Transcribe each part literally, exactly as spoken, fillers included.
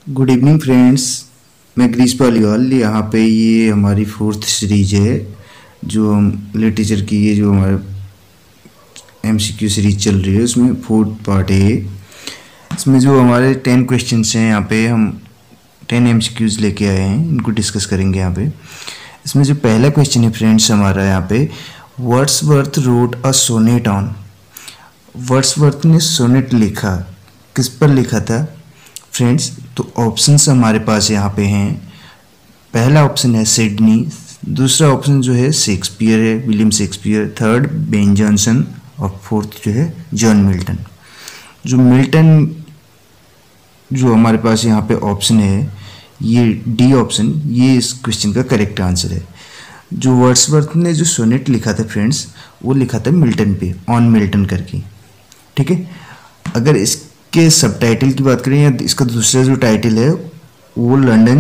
Good evening friends, मैं ग्रीस पालीवाल। यहाँ पे ये हमारी फोर्थ सीरीज है जो हम लिटरेचर की ये जो हमारे एमसीक्यू सीरीज चल रही है उसमें फोर्थ पार्ट है। इसमें जो हमारे टेन क्वेश्चंस हैं, यहाँ पे हम टेन एमसीक्यूज लेके आए हैं, इनको डिस्कस करेंगे यहाँ पे। इसमें जो पहला क्वेश्चन है फ्रेंड्स हमारा यहाँ पे, Wordsworth wrote a sonnet on. Wordsworth ने सोनेट लिखा, किस पर लिखा था फ्रेंड्स? तो ऑप्शंस हमारे पास यहाँ पे हैं। पहला ऑप्शन है सिडनी, दूसरा ऑप्शन जो है शेक्सपियर है, William Shakespeare, third Ben Jonson और फोर्थ जो है जॉन मिल्टन। जो मिल्टन जो हमारे पास यहाँ पे ऑप्शन है, ये डी ऑप्शन, ये इस क्वेश्चन का करेक्ट आंसर है। जो वर्ड्सवर्थ ने जो सोनेट लिखा था फ्रेंड्स, वो लिखा था मिल्टन पे, ऑन मिल्टन करके, ठीक है। अगर इसके सब टाइटल की बात करें या इसका दूसरा जो टाइटल है वो लंदन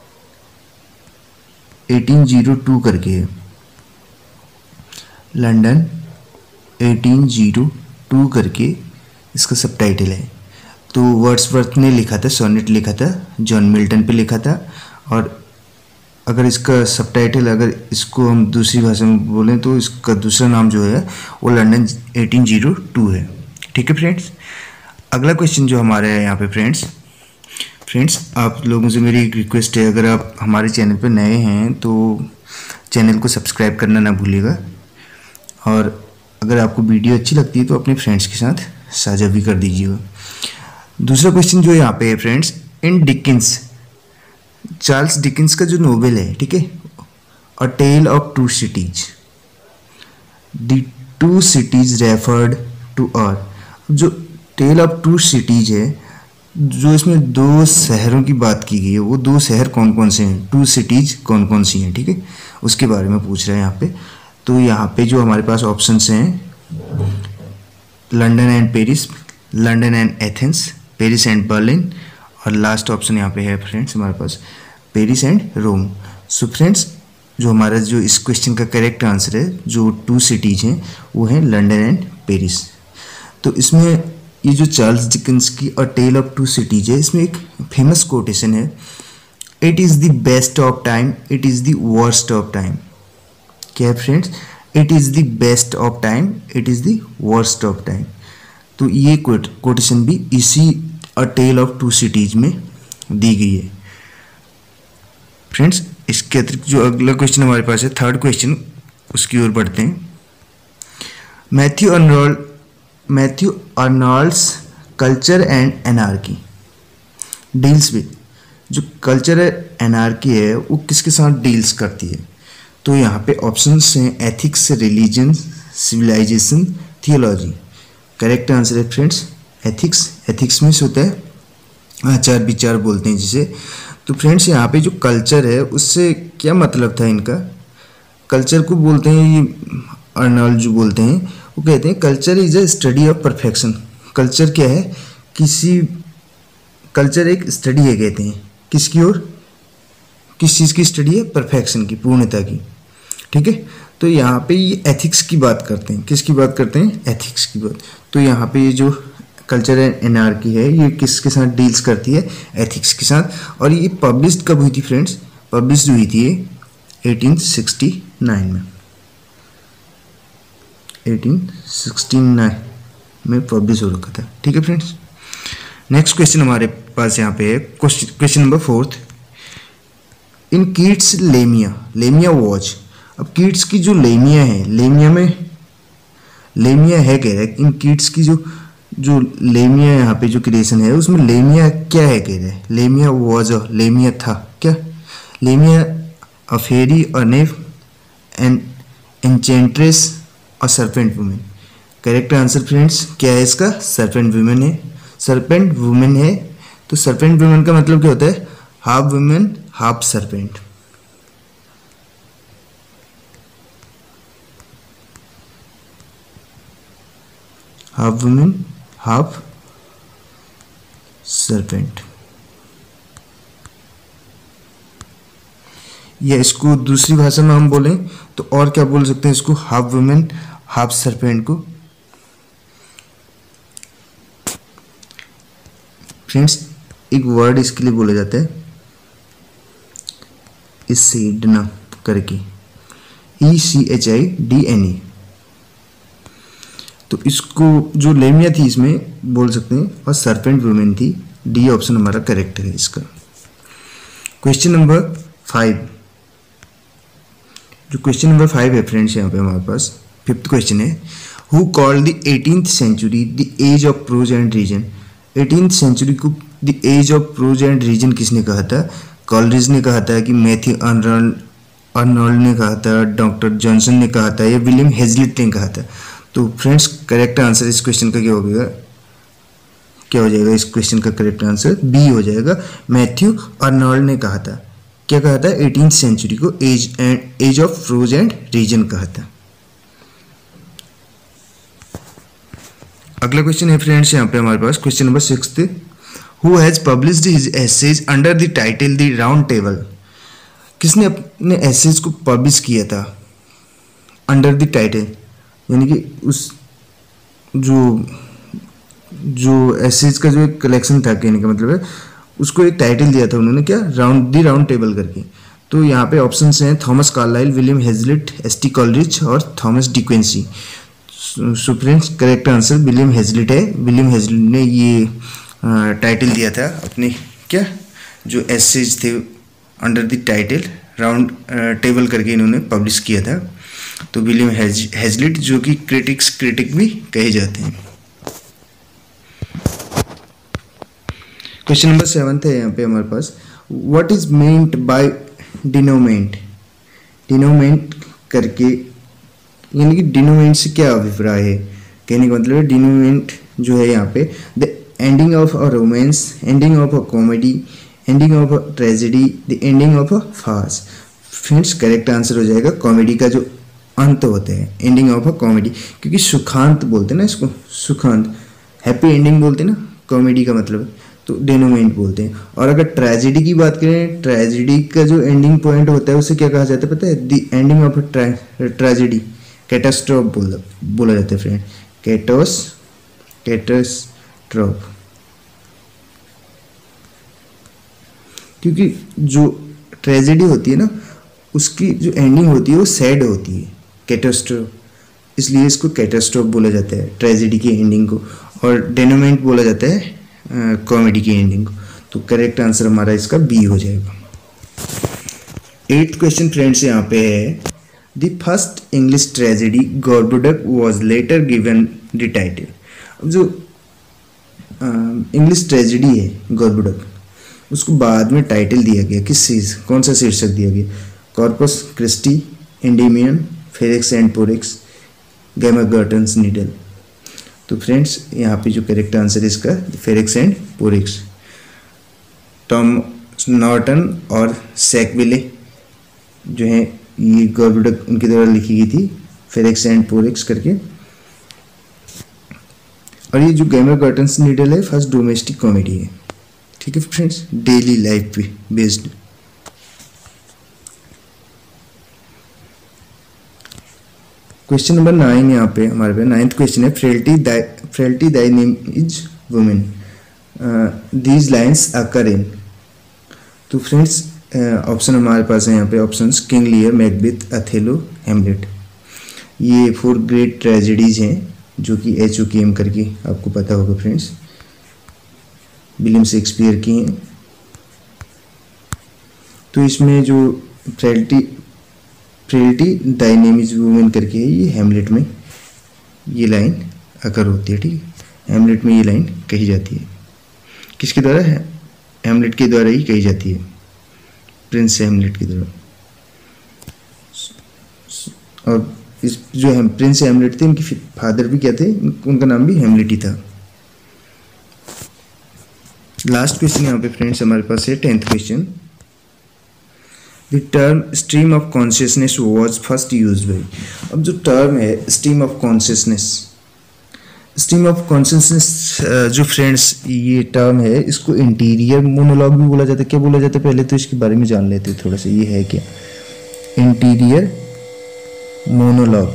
अठारह सौ दो करके है, लंदन अठारह सौ दो करके इसका सब टाइटल है। तो वर्ड्सवर्थ ने लिखा था, सोनेट लिखा था, जॉन मिल्टन पे लिखा था। और अगर इसका सब टाइटल, अगर इसको हम दूसरी भाषा में बोलें तो इसका दूसरा नाम जो है वो लंदन अठारह सौ दो है, ठीक है फ्रेंड्स। अगला क्वेश्चन जो हमारा है यहाँ पे फ्रेंड्स फ्रेंड्स आप लोगों से मेरी एक रिक्वेस्ट है, अगर आप हमारे चैनल पे नए हैं तो चैनल को सब्सक्राइब करना ना भूलिएगा, और अगर आपको वीडियो अच्छी लगती है तो अपने फ्रेंड्स के साथ साझा भी कर दीजिएगा। दूसरा क्वेश्चन जो यहाँ पे है friends, in Dickens, Charles Dickens का जो नोवेल है, ठीक है, a tale of two cities, the two cities referred to are. जो टेल ऑफ टू सिटीज है, जो इसमें दो शहरों की बात की गई है, वो दो शहर कौन कौन से हैं, टू सिटीज कौन कौन सी हैं, ठीक है, उसके बारे में पूछ रहे हैं यहाँ पे। तो यहाँ पे जो हमारे पास ऑप्शंस हैं, London and Paris, London and Athens, Paris and Berlin, और लास्ट ऑप्शन यहाँ पे है फ्रेंड्स हमारे पास Paris and Rome. So friends जो हमारा जो इस क्वेश्चन का करेक्ट आंसर है, जो टू सिटीज हैं वो हैं लंदन एंड पेरिस। तो इसमें ये जो चार्ल्स डिकेंस की a tale of two cities है, इसमें एक फेमस कोटेशन है, it is the best of time, it is the worst of time. क्या है friends? It is the best of time, it is the worst of time. तो ये quotation भी इसी a tale of two cities में दी गई है फ्रेंड्स। इसके अतिरिक्त जो अगला क्वेश्चन हमारे पास है, थर्ड क्वेश्चन, उसकी ओर बढ़ते हैं। Matthew Arnold Matthew Arnold's culture and anarchy deals with, जो कल्चर एनार्की है वो किसके साथ डील्स करती है? तो यहाँ पे ऑप्शंस हैं ethics, religion, civilisation, theology. Correct answer है फ्रेंड्स एथिक्स। एथिक्स में होता है आचार विचार बोलते हैं जिसे। तो फ्रेंड्स यहाँ पे जो कल्चर है उससे क्या मतलब था इनका? कल्चर को बोलते हैं, ये अर्नोल्ड जो बोलते हैं वो कहते हैं culture is a study of perfection. Culture क्या है? किसी कल्चर एक स्टडी है, कहते हैं किसकी ओर, किस चीज़ की स्टडी है? परफेक्शन की, पूर्णता की, ठीक है। तो यहाँ पे ये एथिक्स की बात करते हैं, किसकी बात करते हैं? एथिक्स की बात। तो यहाँ पे ये जो कल्चर एंड एनार्की है ये किसके साथ डील्स करती है? एथिक्स के साथ। और ये पब्लिश कब हुई थी फ्रेंड्स? पब्लिश हुई थी ये अठारह सौ उनहत्तर में, अठारह सौ उनहत्तर में पब्लिश हो रखा था, ठीक है फ्रेंड्स। नेक्स्ट क्वेश्चन हमारे पास यहाँ पे है, question number fourth, in Keats Lamia, Lamia was. अब कीट्स की जो लेमिया है, लेमिया में लेमिया है कह रहा है, इन कीट्स की जो जो लेमिया यहाँ पे जो क्रिएशन है उसमें लेमिया क्या है कह रहे हैं? लेमिया वॉज, लेमिया था क्या? Lamia a Pheri, a नेफ, an enchantress और serpent woman. Correct answer friends क्या है इसका? सर्पेंट वुमेन है, सर्पेंट वुमेन है। तो सर्पेंट वुमेन का मतलब क्या होता है? Half woman half serpent. Half woman half serpent. या इसको दूसरी भाषा में हम बोलें तो और क्या बोल सकते हैं इसको? हाफ वुमेन हाफ सर्पेंट को। फ्रेंड्स एक वर्ड इसके लिए बोला जाता है इसिडना करके, E C H I D N E. तो इसको जो लेमिया थी इसमें बोल सकते हैं, और सर्पेंट वुमेन थी। डी ऑप्शन हमारा करेक्ट है इसका। क्वेश्चन नंबर फाइव, जो क्वेश्चन नंबर फाइव है फ्रेंड्स यहाँ पे हमारे पास फिफ्थ क्वेश्चन है, who called the eighteenth century the age of prose and reason. Eighteenth century को the age of prose and reason किसने कहा था? कॉलरिज ने कहा था कि मैथ्यू अर्नोल्ड अर्नोल्ड ने कहा था, डॉक्टर जॉनसन ने कहा था, या विलियम हेजलिट ने कहा था। तो फ्रेंड्स करेक्ट आंसर इस क्वेश्चन का क्या होगा, क्या हो जाएगा? इस क्वेश्चन का करेक्ट आंसर बी हो जाएगा। मैथ्यू अर्नोल्ड ने कहा था, क्या कहा था? एटीन्थ सेंचुरी को age and age of prose and reason कहा था। अगला क्वेश्चन है फ्रेंड्स यहाँ पे हमारे पास question number sixth, who has published his essays under the title the round table. किसने अपने एसेज को पब्लिश किया था अंडर द टाइटल, यानी कि उस जो जो एसेज का जो एक कलेक्शन था, कहने का मतलब है उसको एक टाइटल दिया था उन्होंने, क्या? राउंड द राउंड टेबल करके। तो यहाँ पे ऑप्शंस हैं Thomas Carlyle, William Hazlitt, S T Coleridge और Thomas De Quincey. So friends correct answer William Hazlitt है। विलियम हेजलिट ने ये टाइटल दिया था अपने, क्या जो एसेज थे under the title round table करके इन्होंने पब्लिश किया था। तो विलियम हेज हेजलिट जो कि क्रिटिक्स क्रिटिक भी कहे जाते हैं। क्वेश्चन नंबर सेवंथ है यहाँ पे हमारे पास, what is meant by denouement. Denouement करके यानी कि डिनोमेंट से क्या अभिप्राय है, कहने का मतलब है डिनोमेंट जो है यहाँ पे the ending of a romance, ending of a comedy, ending of a tragedy, the ending of a farce. Friends correct answer हो जाएगा कॉमेडी का जो अंत होता है, एंडिंग ऑफ अ कॉमेडी, क्योंकि सुखांत बोलते हैं ना इसको, सुखांत हैप्पी एंडिंग बोलते हैं ना कॉमेडी का मतलब है, तो डेनोमेंट बोलते हैं। और अगर ट्रेजेडी की बात करें, ट्रेजेडी का जो एंडिंग पॉइंट होता है उसे क्या कहा जाता है पता है? The ending of a tragedy, catastrophe बोला बोला जाता है फ्रेंड, कैटोस कैटास्ट्रोफ। क्योंकि जो ट्रेजेडी होती है ना उसकी जो एंडिंग होती है वो सैड होती है, कैटास्ट्रोफ, इसलिए इसको कैटास्ट्रोफ बोला जाता है ट्रेजेडी की एंडिंग को, और डेनोमेंट बोला जाता है कॉमेडी की एंडिंग को। तो करेक्ट आंसर हमारा इसका बी हो जाएगा। एट्थ क्वेश्चन फ्रेंड्स यहाँ पे है, the first English tragedy Gorboduc was later given the title. अब जो इंग्लिश ट्रेजेडी है गोरबुडक, उसको बाद में टाइटल दिया गया, किस चीज़, कौन सा शीर्षक दिया गया? Corpus Christi, Endymion, Ferrex and Porrex, Gammer Gurton's Needle. तो फ्रेंड्स यहाँ पे जो करेक्ट आंसर है इसका Ferrex and Porrex. Tom Norton और सैकविले जो है ये गोरबुडक उनके द्वारा लिखी गई थी, फेरिक्स एंड पोरिक्स करके। और ये जो गैमागर्टन्स नीडल है फर्स्ट डोमेस्टिक कॉमेडी है, ठीक है फ्रेंड्स, डेली लाइफ पे बेस्ड। क्वेश्चन नंबर नाइन यहाँ पे हमारे पे नाइन्थ क्वेश्चन है, frailty thy frailty thy name is women, these lines occur in. तो फ्रेंड्स ऑप्शन हमारे पास है यहाँ पे options King Lear, Macbeth, Othello, Hamlet. ये फोर ग्रेट ट्रेजेडीज हैं जो कि एच ओ के एम करके आपको पता होगा फ्रेंड्स, विलियम शेक्सपियर की हैं। तो इसमें जो frailty frailty thy name is woman करके है, ये हेमलेट में ये लाइन अकर होती है, ठीक है। हेमलेट में ये लाइन कही जाती है, किसके द्वारा है? हेमलेट के द्वारा ही कही जाती है, प्रिंस हेमलेट के द्वारा। और इस जो है प्रिंस हेमलेट थे, उनके फादर भी क्या थे, उनका नाम भी हेमलेट ही था। लास्ट क्वेश्चन यहाँ पे फ्रेंड्स हमारे पास है tenth question, the term stream of consciousness was first use by. अब जो टर्म है stream of consciousness, stream of consciousness जो फ्रेंड्स ये टर्म है, इसको इंटीरियर मोनोलॉग भी बोला जाता है। क्या बोला जाता है पहले तो इसके बारे में जान लेते हैं थोड़ा सा, ये है क्या? Interior monologue.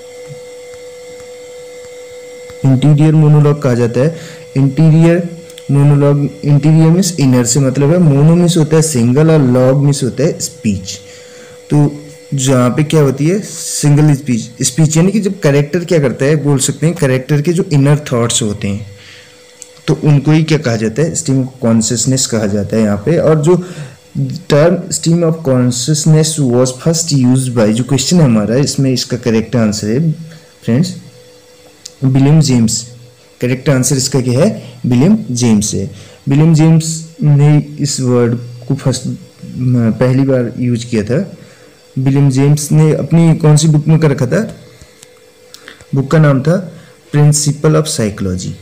इंटीरियर मोनोलॉग कहा जाता है। Interior monologue, interior means inner से मतलब है, मोनो मीन्स होता है सिंगल और लॉग मीन्स होता है स्पीच। तो जहाँ पे क्या होती है सिंगल स्पीच, स्पीच यानी कि जब करेक्टर क्या करता है, बोल सकते हैं करेक्टर के जो इनर थॉट्स होते हैं तो उनको ही क्या कहा जाता है, स्ट्रीम ऑफ कॉन्शियसनेस कहा जाता है यहाँ पे। और जो term stream of consciousness was first used by, जो क्वेश्चन है हमारा इसमें इसका करेक्ट आंसर है friends William James. Correct answer इसका क्या है, विलियम जेम्स है। विलियम जेम्स ने इस वर्ड को फर्स्ट पहली बार यूज किया था। विलियम जेम्स ने अपनी कौन सी बुक में कर रखा था, बुक का नाम था principle of psychology,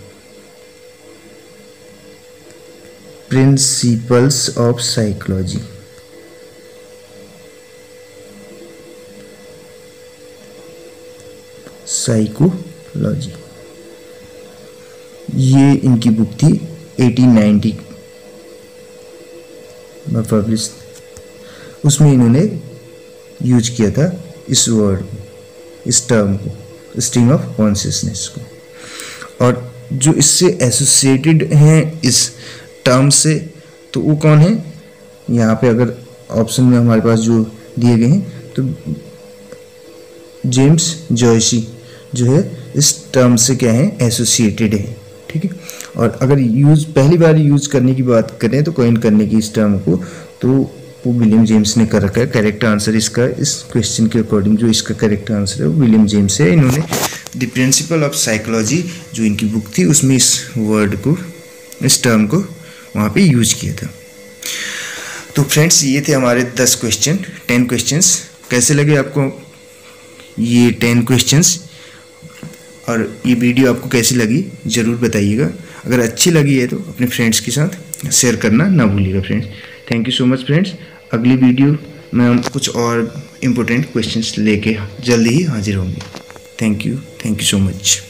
principles of psychology. Psychology ये इनकी बुक थी अठारह सौ नब्बे में पब्लिश, उसमें इन्होंने यूज किया था इस वर्ड को, इस टर्म को, स्ट्रीम ऑफ कॉन्शियसनेस को। और जो इससे एसोसिएटेड हैं इस टर्म से तो वो कौन है, यहाँ पे अगर ऑप्शन में हमारे पास जो दिए गए हैं तो जेम्स जॉयसी जो है इस टर्म से क्या है एसोसिएटेड है, ठीक है। और अगर यूज पहली बार यूज करने की बात करें तो कॉइन करने की इस टर्म को, तो वो विलियम जेम्स ने कर रखा है। करेक्ट आंसर इसका इस क्वेश्चन के अकॉर्डिंग जो इसका करेक्ट आंसर है वो विलियम जेम्स है। इन्होंने द प्रिंसिपल ऑफ साइकोलॉजी जो इनकी बुक थी उसमें इस वर्ड को, इस टर्म को वहाँ पे यूज किया था। तो फ्रेंड्स ये थे हमारे दस क्वेश्चन, टेन क्वेश्चंस। कैसे लगे आपको ये टेन क्वेश्चंस और ये वीडियो आपको कैसी लगी ज़रूर बताइएगा। अगर अच्छी लगी है तो अपने फ्रेंड्स के साथ शेयर करना ना भूलिएगा friends. Thank you so much friends. अगली वीडियो में हम कुछ और इम्पोर्टेंट क्वेश्चंस लेके जल्दी ही हाजिर होंगे। Thank you, thank you so much.